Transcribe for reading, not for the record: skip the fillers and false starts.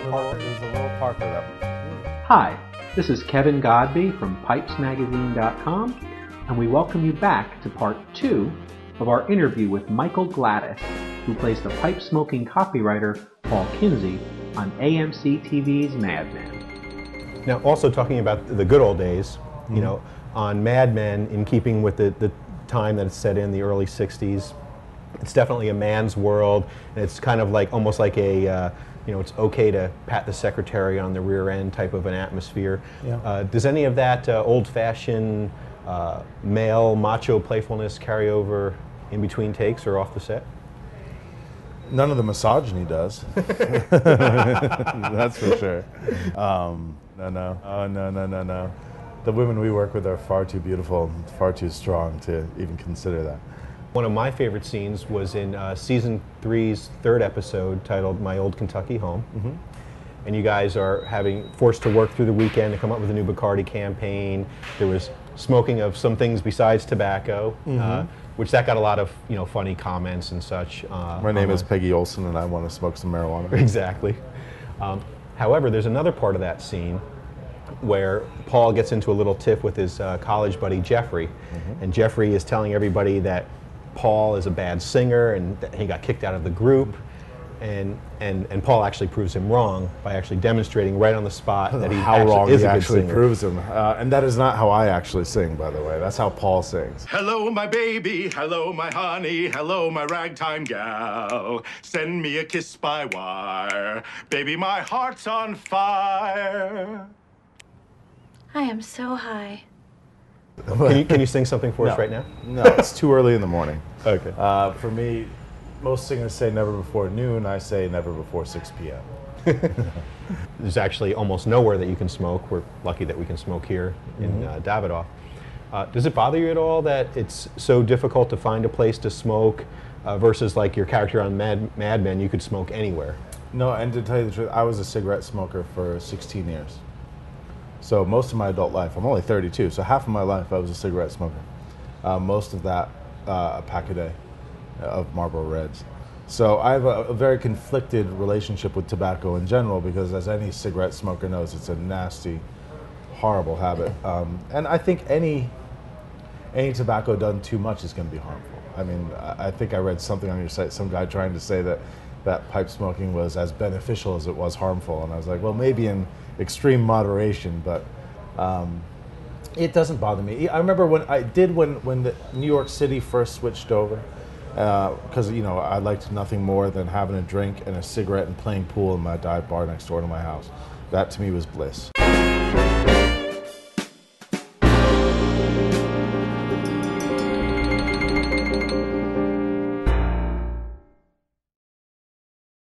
little Parker that. Hi, this is Kevin Godby from pipesmagazine.com, and we welcome you back to part 2 of our interview with Michael Gladis, who plays the pipe-smoking copywriter Paul Kinsey on AMC TV's Mad Men. Now, also talking about the good old days, you know, on Mad Men, in keeping with the time that it's set in, the early 60s, it's definitely a man's world, and it's kind of like, almost like a, you know, it's okay to pat the secretary on the rear end type of an atmosphere. Yeah. Does any of that old-fashioned male macho playfulness carry over in between takes or off the set? None of the misogyny does. That's for sure. No. The women we work with are far too beautiful, far too strong to even consider that. One of my favorite scenes was in season 3's 3rd episode, titled "My Old Kentucky Home." And you guys are forced to work through the weekend to come up with a new Bacardi campaign. There was smoking of some things besides tobacco, which that got a lot of funny comments and such. My name is Peggy Olson, and I want to smoke some marijuana. Exactly. However, there's another part of that scene where Paul gets into a little tiff with his college buddy Jeffrey, and Jeffrey is telling everybody that Paul is a bad singer and that he got kicked out of the group, and Paul actually proves him wrong by actually demonstrating right on the spot that he actually proves him. And that is not how I actually sing, by the way. That's how Paul sings. Hello, my baby. Hello, my honey. Hello, my ragtime gal. Send me a kiss by wire. Baby, my heart's on fire. I am so high. Can you sing something for us right now? No, it's too early in the morning. Okay. For me, most singers say never before noon. I say never before 6 p.m. There's actually almost nowhere that you can smoke. We're lucky that we can smoke here in Davidoff. Does it bother you at all that it's so difficult to find a place to smoke versus like your character on Mad Men, you could smoke anywhere? No, and to tell you the truth, I was a cigarette smoker for 16 years. So most of my adult life, I'm only 32, so half of my life I was a cigarette smoker. Most of that, a pack a day of Marlboro Reds. So I have a very conflicted relationship with tobacco in general, because as any cigarette smoker knows, it's a nasty, horrible habit. And I think any tobacco done too much is going to be harmful. I mean, I think I read something on your site, some guy trying to say that pipe smoking was as beneficial as it was harmful, and I was like, well, maybe in extreme moderation, but it doesn't bother me. I remember when the New York City first switched over, because I liked nothing more than having a drink and a cigarette and playing pool in my dive bar next door to my house. That to me was bliss.